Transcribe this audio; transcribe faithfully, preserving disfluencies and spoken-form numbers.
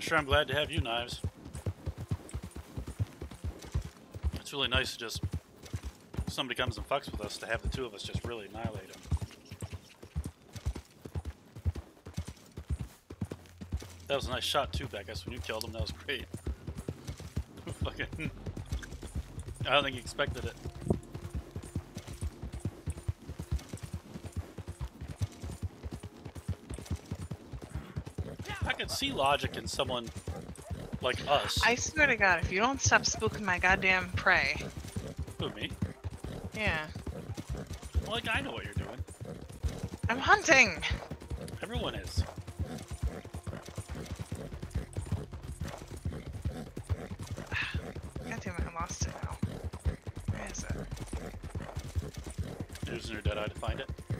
sure I'm glad to have you, Knives. It's really nice to just... If somebody comes and fucks with us, to have the two of us just really annihilate him. That was a nice shot too, Beckus. When you killed him, that was great. Fucking... I don't think he expected it. I can see logic in someone like us. I swear to God, if you don't stop spooking my goddamn prey. Who, me? Yeah. Well, like, I know what you're doing. I'm hunting! Everyone is. God damn it, I lost it now. Where is it? Using your dead eye to find it.